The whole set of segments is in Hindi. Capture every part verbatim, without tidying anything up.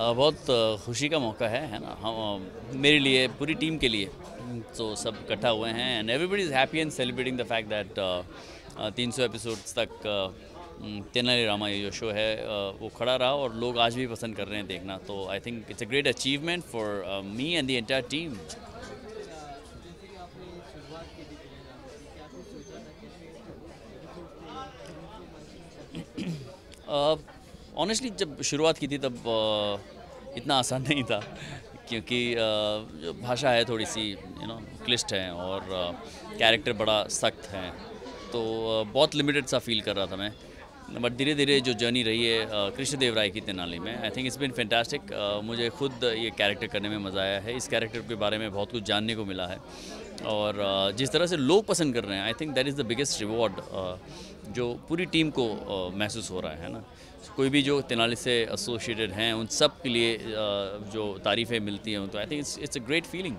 बहुत अ, खुशी का मौका है है ना हम अ, मेरे लिए पूरी टीम के लिए। तो सब इकट्ठा हुए हैं and everybody is happy and celebrating the fact that तीन सौ एपिसोड्स तक अ, तेनाली रामा ये जो शो है अ, वो खड़ा रहा और लोग आज भी पसंद कर रहे हैं देखना। तो I think it's a great achievement for me and the entire team. Honestly जब शुरुआत की थी तब uh, इतना आसान नहीं था क्योंकि uh, जो भाषा है थोड़ी सी यू नो क्लिष्ट है और कैरेक्टर uh, बड़ा सख्त है। तो uh, बहुत लिमिटेड सा फील कर रहा था मैं। बट धीरे धीरे जो जर्नी रही है uh, कृष्णदेव राय की तेनाली में, I think it's been fantastic. मुझे खुद ये कैरेक्टर करने में मज़ा आया है। इस कैरेक्टर के बारे में बहुत कुछ जानने को मिला है और uh, जिस तरह से लोग पसंद कर रहे हैं, I think that is the biggest reward जो पूरी टीम को uh, महसूस हो रहा है ना। कोई भी जो तेनाली से एसोसिएटेड हैं उन सब के लिए uh, जो तारीफ़ें मिलती हैं, तो I think it's it's a great feeling.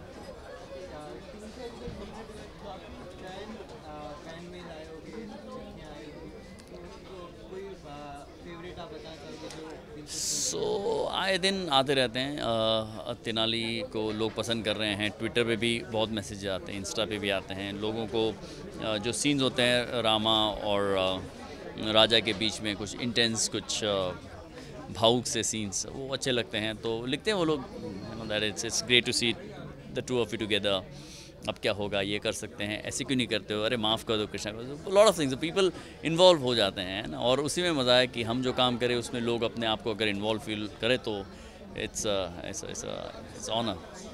So आए दिन आते रहते हैं अ, तेनाली को लोग पसंद कर रहे हैं। ट्विटर पे भी बहुत मैसेज आते हैं, इंस्टा पे भी आते हैं। लोगों को अ, जो सीन्स होते हैं रामा और अ, राजा के बीच में, कुछ इंटेंस, कुछ अ, भावुक से सीन्स, वो अच्छे लगते हैं। तो लिखते हैं वो लोग that it's it's great to see the two of you together. अब क्या होगा, ये कर सकते हैं, ऐसे क्यों नहीं करते हो, अरे माफ़ कर दो Krishna, lot of things people involve हो जाते हैं ना। और उसी में मज़ा है कि हम जो काम करें उसमें लोग अपने आप को अगर इन्वॉल्व फील करें तो इट्स इट्स इट्स ऑनर।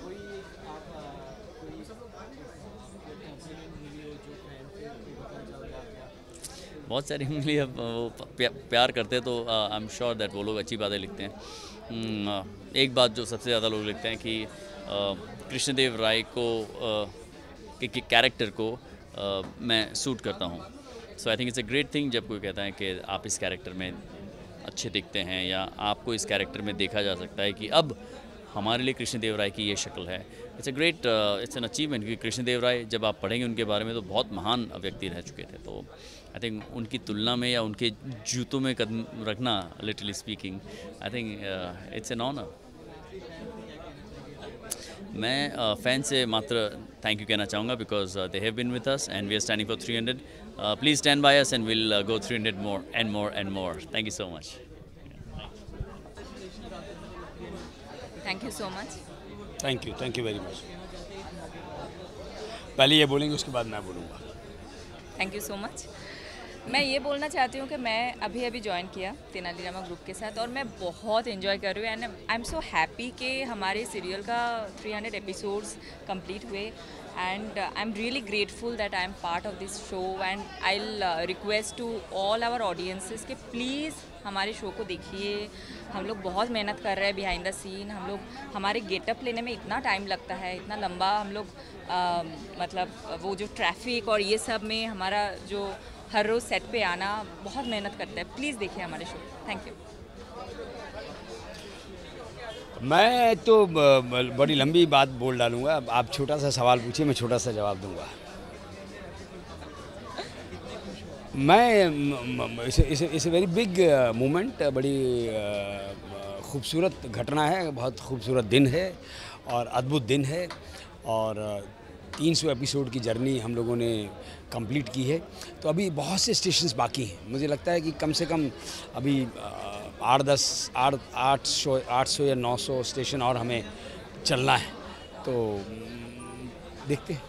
बहुत सारी उंगली अब वो प्या, प्यार करते हैं तो आई एम श्योर दैट वो लोग अच्छी बातें लिखते हैं। hmm, एक बात जो सबसे ज़्यादा लोग लिखते हैं कि कृष्णदेव राय को uh, के, के कैरेक्टर को uh, मैं सूट करता हूँ। So I think it's a great thing जब कोई कहता है कि आप इस कैरेक्टर में अच्छे दिखते हैं या आपको इस कैरेक्टर में देखा जा सकता है कि अब हमारे लिए कृष्णदेव राय की ये शक्ल है। It's a great it's an achievement क्योंकि कृष्णदेव राय जब आप पढ़ेंगे उनके बारे में तो बहुत महान व्यक्ति रह चुके थे। तो आई थिंक उनकी तुलना में या उनके जूतों में कदम रखना, literally speaking, I think it's an honour. मैं फैन uh, से मात्र थैंक यू कहना चाहूँगा because they have been with us and we are standing for three hundred. Please stand by us and will go three hundred more and more and more. Thank you so much. Thank you so much. Thank you thank you very much. पहले ये बोलेंगे उसके बाद मैं बोलूँगा। Thank you so much. मैं ये बोलना चाहती हूँ कि मैं अभी अभी ज्वाइन किया तेनाली रामा ग्रुप के साथ और मैं बहुत इन्जॉय कर रही हूँ and I am so happy कि हमारे सीरियल का थ्री हंड्रेड एपिसोड्स कंप्लीट हुए and I am really grateful that I am part of this show and I will request to all our audiences कि प्लीज़ हमारे शो को देखिए। हम लोग बहुत मेहनत कर रहे हैं बिहाइंड द सीन। हम लोग हमारे गेटअप लेने में इतना टाइम लगता है, इतना लंबा हम लोग आ, मतलब वो जो ट्रैफिक और ये सब में हमारा जो हर रोज़ सेट पे आना, बहुत मेहनत करते हैं। प्लीज़ देखिए हमारे शो। Thank you. मैं तो बड़ी लंबी बात बोल डालूंगा, आप छोटा सा सवाल पूछिए, मैं छोटा सा जवाब दूंगा। मैं इस वेरी बिग मोमेंट, बड़ी खूबसूरत घटना है, बहुत खूबसूरत दिन है और अद्भुत दिन है और तीन सौ एपिसोड की जर्नी हम लोगों ने कंप्लीट की है। तो अभी बहुत से स्टेशंस बाकी हैं। मुझे लगता है कि कम से कम अभी आठ दस आठ आठ सौ आठ सौ या नौ सौ स्टेशन और हमें चलना है। तो देखते हैं।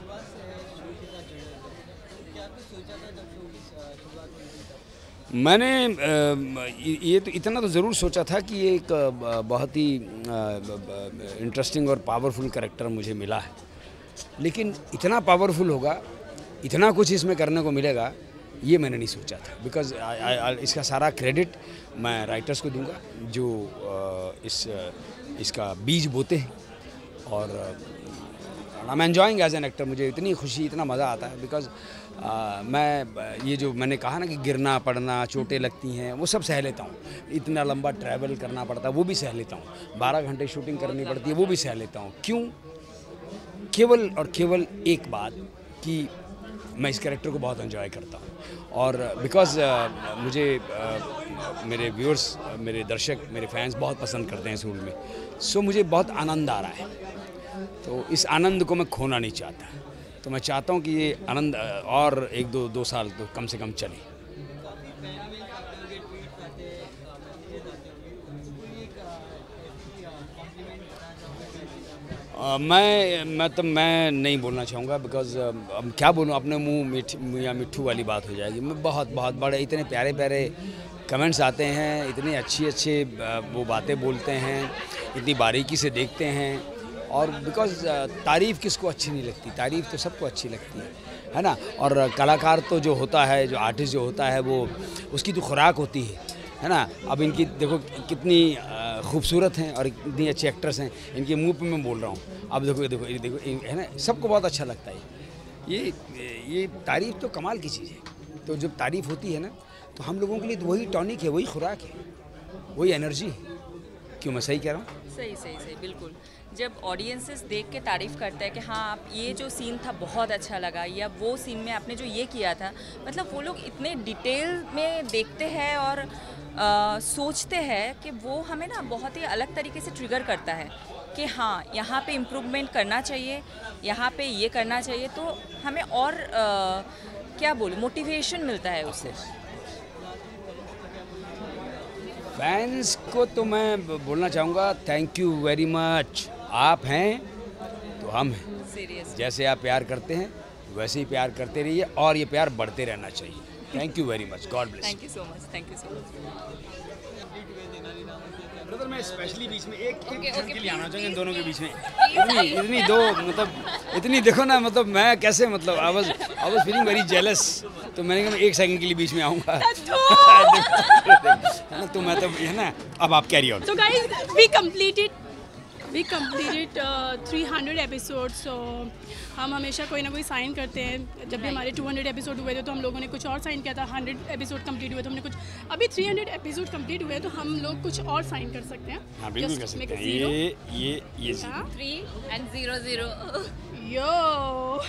मैंने ये तो इतना तो ज़रूर सोचा था कि ये एक बहुत ही इंटरेस्टिंग और पावरफुल कैरेक्टर मुझे मिला है, लेकिन इतना पावरफुल होगा, इतना कुछ इसमें करने को मिलेगा, ये मैंने नहीं सोचा था। बिकॉज इसका सारा क्रेडिट मैं राइटर्स को दूंगा जो इस इसका बीज बोते हैं और I am enjoying as an actor. मुझे इतनी खुशी, इतना मज़ा आता है बिकॉज मैं ये जो मैंने कहा ना कि गिरना पड़ना, चोटें लगती हैं, वो सब सह लेता हूँ। इतना लंबा ट्रैवल करना पड़ता है, वो भी सह लेता हूँ। बारह घंटे शूटिंग करनी पड़ती है, वो भी सह लेता हूँ। क्यों? केवल और केवल एक बात कि मैं इस कैरेक्टर को बहुत एंजॉय करता हूँ। और बिकॉज uh, मुझे uh, मेरे व्यूअर्स, uh, मेरे दर्शक, मेरे फैंस बहुत पसंद करते हैं इस रोल में, सो मुझे बहुत आनंद आ रहा है। तो इस आनंद को मैं खोना नहीं चाहता, तो मैं चाहता हूँ कि ये आनंद और एक दो दो साल तो कम से कम चले। Uh, मैं मैं तो मैं नहीं बोलना चाहूँगा, बिकॉज uh, अब क्या बोलूँ, अपने मुंह मिठ या मिट्ठू वाली बात हो जाएगी। मैं बहुत बहुत बड़े इतने प्यारे प्यारे कमेंट्स आते हैं, इतने अच्छी अच्छे uh, वो बातें बोलते हैं, इतनी बारीकी से देखते हैं। और बिकॉज uh, तारीफ़ किसको अच्छी नहीं लगती, तारीफ़ तो सबको अच्छी लगती है, है ना। और uh, कलाकार तो जो होता है, जो आर्टिस्ट जो होता है, वो उसकी तो खुराक होती है, है ना। अब इनकी देखो कितनी खूबसूरत हैं और इतनी अच्छी एक्ट्रेस हैं, इनके मुंह पे मैं बोल रहा हूँ। अब देखो देखो ये देखो, है ना, सबको बहुत अच्छा लगता है ये ये तारीफ़ तो कमाल की चीज़ है। तो जब तारीफ़ होती है ना, तो हम लोगों के लिए तो वही टॉनिक है, वही खुराक है, वही एनर्जी है। क्यों, मैं सही कह रहा हूँ? सही सही सही बिल्कुल। जब ऑडियंसेस देख के तारीफ़ करते हैं कि हाँ आप ये जो सीन था बहुत अच्छा लगा, या वो सीन में आपने जो ये किया था, मतलब वो लोग इतने डिटेल में देखते हैं और आ, सोचते हैं कि वो हमें ना बहुत ही अलग तरीके से ट्रिगर करता है कि हाँ यहाँ पे इम्प्रूवमेंट करना चाहिए, यहाँ पे ये करना चाहिए। तो हमें और आ, क्या बोलूँ, मोटिवेशन मिलता है उससे। फैंस को तो मैं बोलना चाहूँगा थैंक यू वेरी मच। आप हैं तो हम हैं। सीरियस, जैसे आप प्यार करते हैं वैसे ही प्यार करते रहिए, और ये प्यार बढ़ते रहना चाहिए। Thank you very much, God bless. Thank you so much, thank you so much. Brother, मैं स्पेशली बीच में एक एक Okay, क्षण okay, के लिए आना please, चाहूँगा इन please, दोनों के please. बीच में। Please, इतनी I- इतनी दो मतलब इतनी देखो ना, मतलब मैं कैसे, मतलब I was I was feeling very jealous. तो मैंने कहा मैं एक सेकंड के लिए बीच में आऊँगा, है ना। तो मैं तो, है ना, अब आप carry on. So guys, we completed we completed uh, three hundred episodes. So हम हमेशा कोई ना कोई साइन करते हैं। जब भी हमारे two hundred एपिसोड हुए थे तो हम लोगों ने कुछ और साइन किया था। one hundred एपिसोड कंप्लीट हुए तो हमने कुछ, अभी three hundred एपिसोड कंप्लीट हुए तो हम लोग कुछ और साइन कर सकते हैं। हाँ बिल्कुल Just कर सकते make a हैं। zero. ये ये ये जी। हाँ? Three and zero zero. Yo.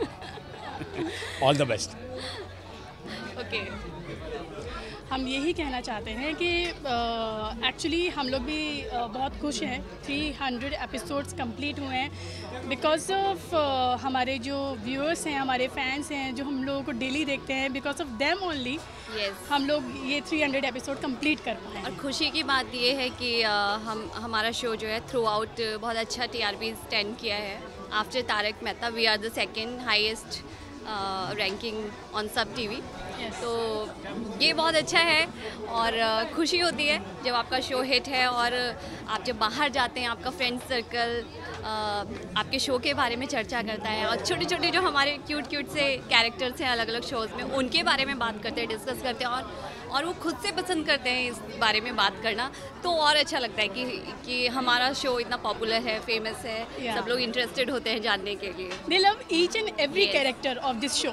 All the best. Okay, हम यही कहना चाहते हैं कि एक्चुअली uh, हम लोग भी uh, बहुत खुश हैं। three hundred एपिसोड्स कंप्लीट हुए हैं बिकॉज ऑफ uh, हमारे जो व्यूअर्स हैं, हमारे फैंस हैं, जो हम लोगों को डेली देखते हैं, because of them only yes. हम लोग ये three hundred एपिसोड कंप्लीट कर पाए। और खुशी की बात ये है कि अ, हम हमारा शो जो है थ्रू आउट बहुत अच्छा टी आर पी स्टैंड किया है। After Tarak Mehta we are the second highest ranking on SAB TV. Yes. तो ये बहुत अच्छा है और अ, खुशी होती है जब आपका शो हिट है और आप जब बाहर जाते हैं, आपका फ्रेंड सर्कल आपके शो के बारे में चर्चा करता है और छोटे छोटे जो हमारे क्यूट क्यूट से कैरेक्टर्स हैं अलग अलग शोज़ में, उनके बारे में बात करते हैं, डिस्कस करते हैं और और वो खुद से पसंद करते हैं इस बारे में बात करना। तो और अच्छा लगता है कि कि हमारा शो इतना पॉपुलर है, फेमस है, Yeah. सब लोग इंटरेस्टेड होते हैं जानने के लिए। They love each and every Yes. Character of this show.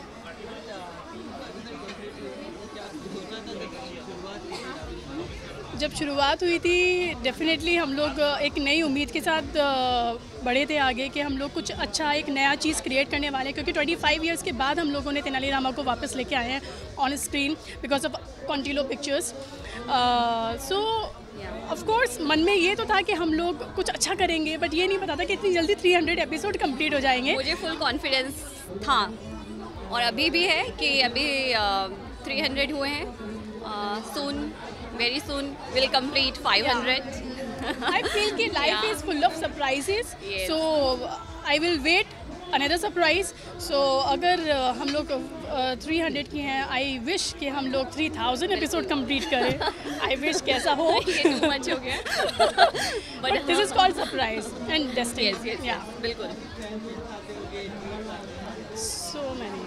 जब शुरुआत हुई थी डेफिनेटली हम लोग एक नई उम्मीद के साथ अ, बढ़े थे आगे कि हम लोग कुछ अच्छा एक नया चीज़ क्रिएट करने वाले हैं, क्योंकि पच्चीस इयर्स के बाद हम लोगों ने तेनालीरामा को वापस लेके आए हैं on screen because of Contiloe pictures. So of course मन में ये तो था कि हम लोग कुछ अच्छा करेंगे, बट ये नहीं पता था कि इतनी जल्दी three hundred एपिसोड कंप्लीट हो जाएंगे। मुझे फुल कॉन्फिडेंस था और अभी भी है कि अभी थ्री हंड्रेड हुए हैं, soon very soon will complete five hundred। I feel कि life Yeah. is full of surprises. Yes. So I will wait another surprise. So अगर uh, हम लोग uh, three hundred की हैं, I wish कि हम लोग three thousand एपिसोड कंप्लीट करें। I wish कैसा हो। ये टू मच हो गया। But this is called surprise and destiny. Yes, yes, Yeah. बिल्कुल। So many.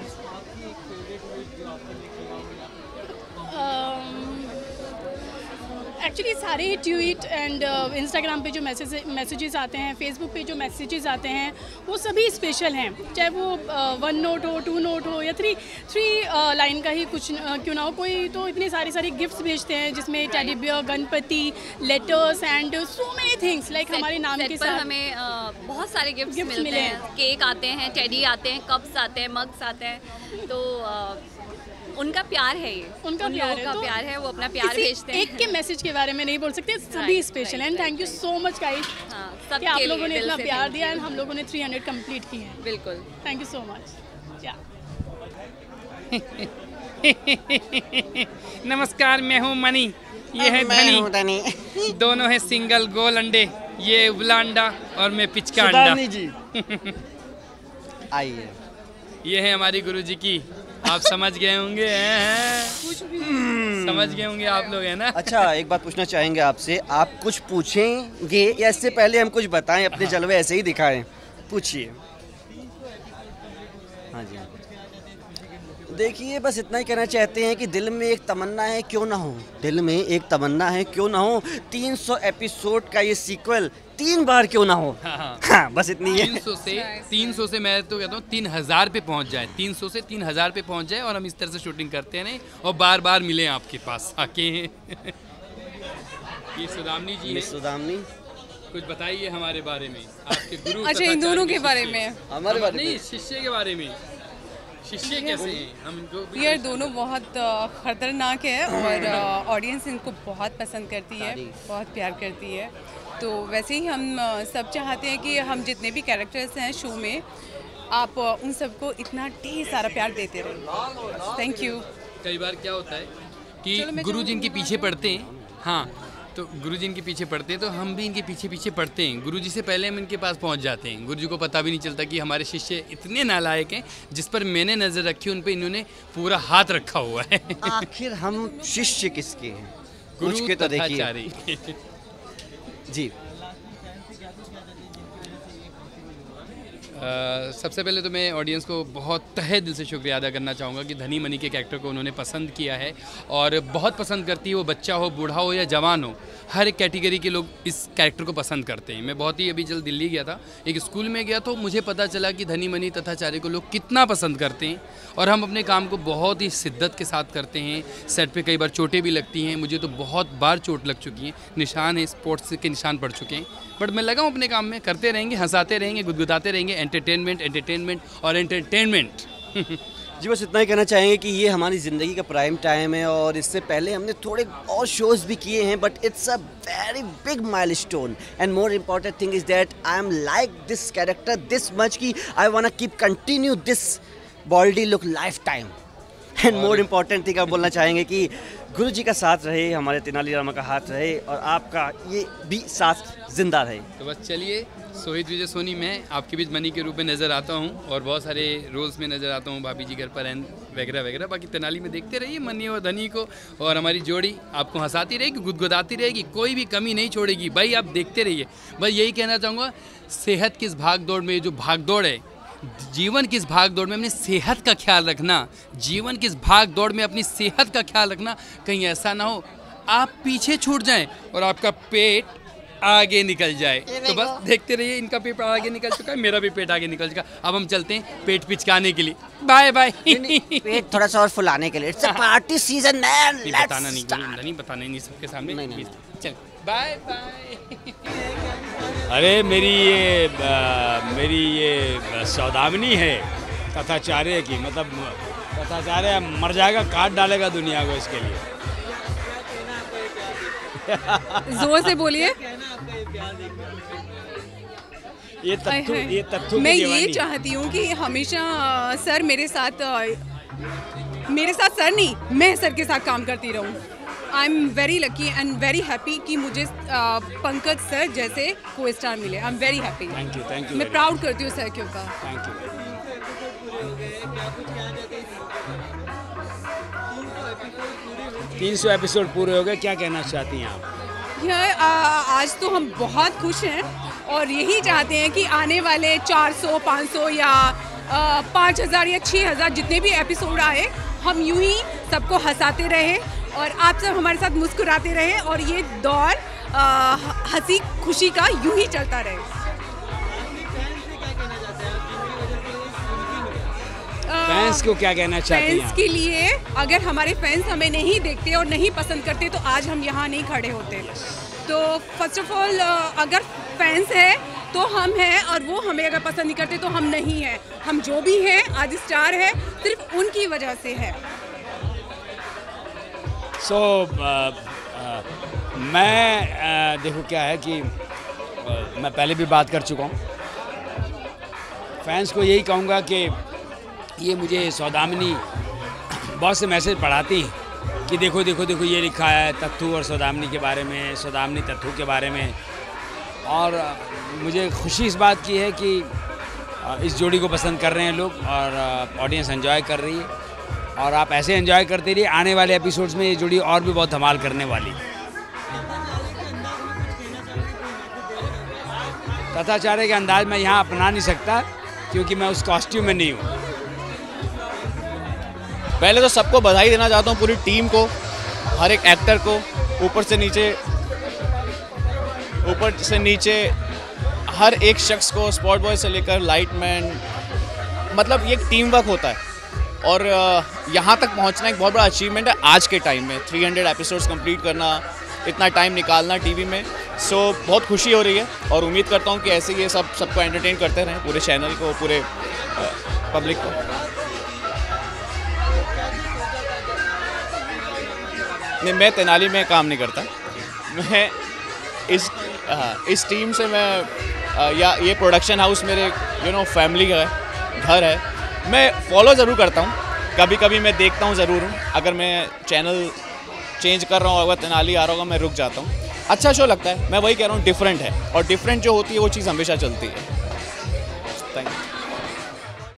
Um, एक्चुअली सारे ही ट्वीट एंड इंस्टाग्राम पे जो मैसेज मैसेजेस आते हैं, फेसबुक पे जो मैसेजेस आते हैं, वो सभी स्पेशल हैं। चाहे वो वन नोट हो, टू नोट हो या थ्री थ्री लाइन का ही कुछ uh, क्यों ना हो। कोई तो इतने सारे सारे गिफ्ट्स भेजते हैं जिसमें teddy bear, Ganpati, letters and so many things like हमारे नाम सेट के पर साथ। हमें अ, बहुत सारे गिफ्ट्स Gifts मिलते मिले हैं। केक आते हैं, टेडी आते हैं, कप्स आते हैं, मग्स आते हैं। तो उनका प्यार है ये, उनका उन प्यार लोगों है, का तो प्यार है, वो अपना प्यार किसी भेजते हैं। एक के मैसेज के बारे में नहीं बोल सकते, सभी Right, special right, and right. Thank you so much guys हाँ, कि सबके आप लिए लोगों ने दिल इतना से प्यार thank दिया you। एंड हम लोगों ने थ्री हंड्रेड कंप्लीट किए हैं। बिल्कुल। Thank you so much. या नमस्कार, मैं हूँ मनी, ये है धनी, दोनों है सिंगल गोल अंडे, ये उबला अंडा और मैं पिचका अंडा। जी आइए, ये है हमारी गुरुजी की, आप समझ गए होंगे, हैं? समझ गए होंगे आप लोग, है ना? अच्छा एक बात पूछना चाहेंगे आपसे, आप कुछ पूछेंगे या इससे पहले हम कुछ बताएं, अपने जलवे ऐसे ही दिखाएं? पूछिए। हाँ जी, देखिए बस इतना ही कहना चाहते हैं कि दिल में एक तमन्ना है क्यों ना हो, दिल में एक तमन्ना है क्यों ना हो, तीन सौ एपिसोड का ये सीक्वल तीन बार क्यों ना हो। हाँ, हाँ। हाँ बस इतनी है। तीन सौ से तीन सौ से मैं तो कहता हूँ तीन हजार पे पहुँच जाए, तीन सौ से तीन हजार पे पहुँच जाए और हम इस तरह से शूटिंग करते हैं और बार बार मिले आपके पास आके। ये सुदामनी जी है, सुदामनी कुछ बताइए हमारे बारे में, आपके गुरु। अच्छा, इन दोनों के बारे में, हमारे बारे नहीं, में, शिष्य के बारे में। शिष्य कैसे हैं हम इनको? ये दोनों बहुत अ, खतरनाक है और ऑडियंस इनको बहुत पसंद करती है, बहुत प्यार करती है। तो वैसे ही हम अ, सब चाहते हैं कि हम जितने भी कैरेक्टर्स हैं शो में, आप अ, उन सबको इतना ढेर सारा प्यार देते रहें। Thank you. कई बार क्या होता है कि चलो, मैं गुरु जी जाऊँ? इनके पीछे पढ़ते हैं, हाँ, तो गुरु जी इनके पीछे पढ़ते हैं तो हम भी इनके पीछे पीछे पढ़ते हैं। गुरु जी से पहले हम इनके पास पहुंच जाते हैं। गुरु जी को पता भी नहीं चलता कि हमारे शिष्य इतने नालायक हैं, जिस पर मैंने नज़र रखी उन पर इन्होंने पूरा हाथ रखा हुआ है। आखिर हम शिष्य किसके हैं? गुरु कुछ के तो देखिए तथाचारी। जी। Uh, सबसे पहले तो मैं ऑडियंस को बहुत तहे दिल से शुक्रिया अदा करना चाहूँगा कि धनी मनी के कैरेक्टर को उन्होंने पसंद किया है और बहुत पसंद करती है, वो बच्चा हो, बूढ़ा हो या जवान हो, हर एक कैटेगरी के लोग इस कैरेक्टर को पसंद करते हैं। मैं बहुत ही अभी जल्द दिल्ली गया था, एक स्कूल में गया तो मुझे पता चला कि धनी मनी तथाचारी को लोग कितना पसंद करते हैं और हम अपने काम को बहुत ही शिद्दत के साथ करते हैं। सेट पे कई बार चोटें भी लगती हैं, मुझे तो बहुत बार चोट लग चुकी है, निशान है, स्पोर्ट्स के निशान पड़ चुके हैं, बट मैं लगा हूँ अपने काम में, करते रहेंगे, हंसाते रहेंगे, गुदगुदाते रहेंगे, एंटरटेनमेंट एंटरटेनमेंट और एंटरटेनमेंट। जी बस इतना ही कहना चाहेंगे कि ये हमारी ज़िंदगी का प्राइम टाइम है और इससे पहले हमने थोड़े और शोज़ भी किए हैं, but it's a very big milestone and more important thing is that I am like this character this much कि I want to keep continue this body look life time. And more important thing आप बोलना चाहेंगे कि गुरु जी का साथ रहे, हमारे तेनालीरामा का हाथ रहे और आपका ये भी साथ जिंदा रहे। तो बस चलिए, सोहित विजय सोनी मैं आपके बीच मनी के रूप में नज़र आता हूँ और बहुत सारे रोल्स में नज़र आता हूँ, भाभी जी घर पर एंड वगैरह वगैरह। बाकी तेनाली में देखते रहिए मनी और धनी को, और हमारी जोड़ी आपको हंसाती रहेगी, गुदगुदाती रहेगी, कोई भी कमी नहीं छोड़ेगी। भाई आप देखते रहिए। बस यही कहना चाहूँगा, सेहत की इस भाग दौड़ में, जो भाग दौड़ है, जीवन की इस भाग दौड़ में अपनी सेहत का ख्याल रखना, जीवन की इस भाग दौड़ में अपनी सेहत का ख्याल रखना। कहीं ऐसा ना हो आप पीछे छूट जाएं और आपका पेट आगे निकल जाए। तो बस देखते रहिए, इनका पेट आगे निकल चुका है, मेरा भी पेट आगे निकल चुका। अब हम चलते हैं पेट पिचकाने के लिए। Bye bye. पेट थोड़ा सा और फुलाने के लिए, it's a party season man. नहीं बताना नहीं, नहीं बताना नहीं सबके सामने। नहीं, नहीं, चल बाय बाय। अरे मेरी ये आ, मेरी ये सौदामिनी है तथाचार्य की, मतलब तथाचार्य मर जाएगा, काट डालेगा दुनिया को इसके लिए। जोर से बोलिए। ये तत्थु ये तत्थु मैं की ये जवानी। चाहती हूँ कि हमेशा अ, सर मेरे साथ अ, मेरे साथ सर नहीं, मैं सर के साथ काम करती रहूँ। I am very lucky and very happy कि मुझे अ, पंकज सर जैसे को स्टार मिले। I am very happy. Thank you thank you मैं प्राउड करती हूँ सर के ऊपर। Thank you. तीन सौ एपिसोड पूरे हो गए, क्या कहना चाहती हैं आप? यह आ, आज तो हम बहुत खुश हैं और यही चाहते हैं कि आने वाले चार सौ, पाँच सौ या पाँच हज़ार या छः हज़ार जितने भी एपिसोड आए, हम यूं ही सबको हंसाते रहें और आप सब हमारे साथ मुस्कुराते रहें और ये दौर आ, हंसी खुशी का यूं ही चलता रहे। फैंस को क्या कहना चाहती हैं फैंस आप? के लिए, अगर हमारे फैंस हमें नहीं देखते और नहीं पसंद करते तो आज हम यहाँ नहीं खड़े होते। तो फर्स्ट ऑफ ऑल अगर फैंस है तो हम हैं, और वो हमें अगर पसंद नहीं करते तो हम नहीं हैं। हम जो भी हैं आज स्टार है सिर्फ उनकी वजह से है। सो so, uh, uh, मैं uh, देखो क्या है कि uh, मैं पहले भी बात कर चुका हूँ। फैंस को यही कहूँगा कि ये मुझे सौदामिनी बहुत से मैसेज पढ़ाती हैं कि देखो देखो देखो ये लिखा है तत्थू और सौदामिनी के बारे में, सौदामिनी तत्थू के बारे में। और uh, मुझे खुशी इस बात की है कि uh, इस जोड़ी को पसंद कर रहे हैं लोग और ऑडियंस uh, एंजॉय कर रही है। और आप ऐसे एंजॉय करते रहिए, आने वाले एपिसोड्स में ये जोड़ी और भी बहुत धमाल करने वाली। कथाचार्य के अंदाज में यहाँ अपना नहीं सकता क्योंकि मैं उस कॉस्ट्यूम में नहीं हूँ। पहले तो सबको बधाई देना चाहता हूँ, पूरी टीम को, हर एक एक्टर को, ऊपर से नीचे ऊपर से नीचे हर एक शख्स को, स्पॉट बॉय से लेकर लाइटमैन, मतलब ये एक टीम वर्क होता है और यहाँ तक पहुँचना एक बहुत बड़ा अचीवमेंट है आज के टाइम में। तीन सौ एपिसोड्स कंप्लीट करना, इतना टाइम निकालना टीवी में, सो बहुत खुशी हो रही है और उम्मीद करता हूँ कि ऐसे ये सब सबको एंटरटेन करते रहें, पूरे चैनल को, पूरे पब्लिक को। नहीं, मैं तेनाली में काम नहीं करता, मैं इस हाँ, इस टीम से मैं या ये प्रोडक्शन हाउस मेरे यू नो फैमिली का है, घर है। मैं फॉलो ज़रूर करता हूँ, कभी कभी मैं देखता हूँ ज़रूर हूँ। अगर मैं चैनल चेंज कर रहा हूँ, अगर तेनाली आ रहा होगा, मैं रुक जाता हूँ। अच्छा शो लगता है, मैं वही कह रहा हूँ, डिफरेंट है और डिफरेंट जो होती है वो चीज़ हमेशा चलती है। Thank you.